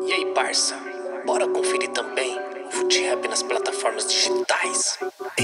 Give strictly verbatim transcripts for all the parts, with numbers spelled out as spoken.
E aí, parça, bora conferir também o Foot Rap nas plataformas digitais.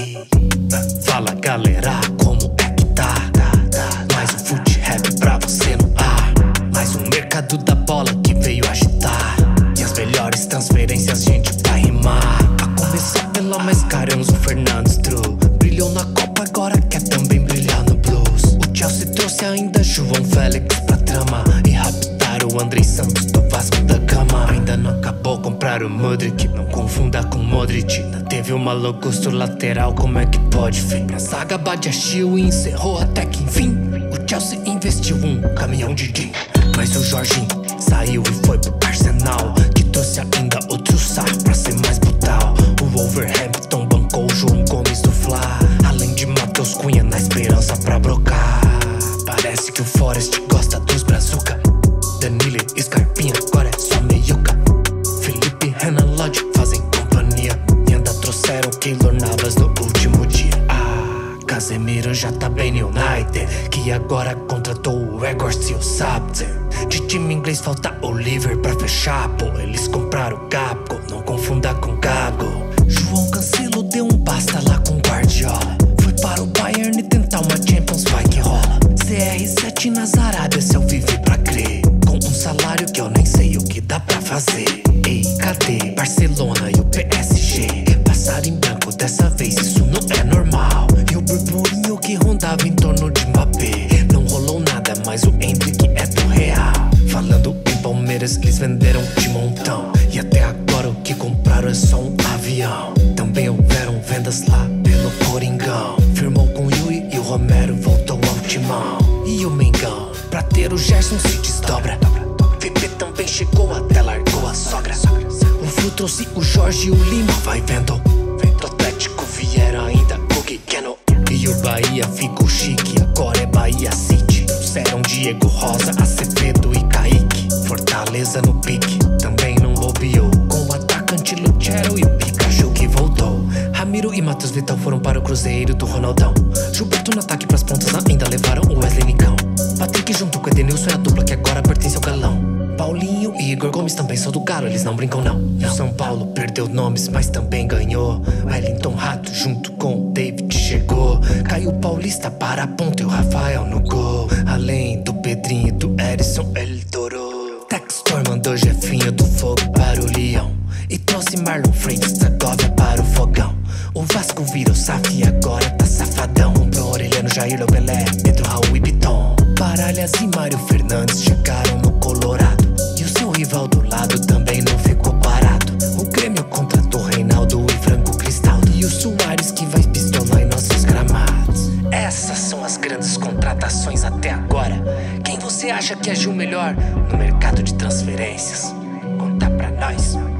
Eita, fala galera, como é que tá? Mais um Foot Rap pra você no ar. Mais um mercado da bola que veio agitar. E as melhores transferências, gente, pra rimar. A começar pela mais cara, Enzo Fernandes True. Brilhou na Copa, agora quer também brilhar no Blues. O Chelsea trouxe ainda João Félix pra trama. E raptaram o Andrei Santos do Vasco da Gama. Ainda não acabou comprar o Modric, não confunda com Modric. Ainda teve uma Locusto lateral, como é que pode, filho? Pra zaga Badiachil e encerrou até que enfim. O Chelsea investiu um caminhão de gin. Mas o Jorginho saiu e foi pro Arsenal, que trouxe ainda outro Sá pra ser mais brutal. O Wolverhampton bancou o João Gomes do Fla, além de Matheus Cunha na esperança pra brocar. Parece que o Forest gosta dos brazuca. Danilo e Scarpinha agora é só meiuca. Felipe, Renan, Lodge fazem companhia. E ainda trouxeram Keylor Navas no último dia. Ah, Casemiro já tá bem no United, que agora contratou o Egorst e o Sabter. De time inglês falta Oliver pra fechar, pô. Eles compraram o Gabgo, não confunda com Gago. João Cancelo deu um basta lá com Guardiola. Foi para o Bayern e tentar uma Champions, vai que rola. C R sete nas Arábias, se eu vivi pra crer. Com um salário que eu nem sei o que dá pra fazer. Ei, cadê Barcelona e o P S G? Passar em branco dessa vez, isso não é normal. E o burburinho que rondava em torno de Mbappé, não rolou nada, mas o Endrick é do Real. Falando em Palmeiras, eles venderam de montão. E até agora o que compraram é só um avião. Também houveram vendas lá pelo Coringão. Firmou com o Yui e o Romero voltou ao timão. E o Mengão, pra ter o Gerson se desdobra. V P também chegou, até largou a sogra. O Flu trouxe o Jorge e o Lima, vai vendo. Do Atlético vieram ainda o Guiqueno. E o Bahia ficou chique, agora é Bahia City. Trouxeram Diego Rosa, Acevedo e Kaique. Fortaleza no pique, também não bobeou. Com o atacante Lucero e Pikachu que voltou. Ramiro e Matheus Vital foram para o Cruzeiro do Ronaldão. Gilberto no ataque pras pontas, ainda levaram o Wesley Nicão. Patrick junto com Edenilson é a dupla que agora pertence ao galão. Paulinho e Igor Gomes também são do Galo, eles não brincam não. E o São Paulo perdeu nomes, mas também ganhou. Wellington Rato junto com o David chegou. Caiu Paulista para a ponta e o Rafael no gol. Além do Pedrinho e do Edson, ele torou. Textor mandou Jefinho do Fogo para o Leão. E trouxe Marlon Freitas da Góvia para o Fogão. O Vasco virou S A F e agora tá safadão. Comprou Aureliano, Jair, Lobelé, Pedro, Raul e Piton. Paralhas e Mário Fernandes chegaram no Colorado. E o seu rival do lado também não ficou parado. O Grêmio contratou Reinaldo e Franco Cristaldo. E o Soares que vai pistolar em nossos gramados. Essas são as grandes contratações até agora. Quem você acha que agiu melhor no mercado de transferências? Conta pra nós.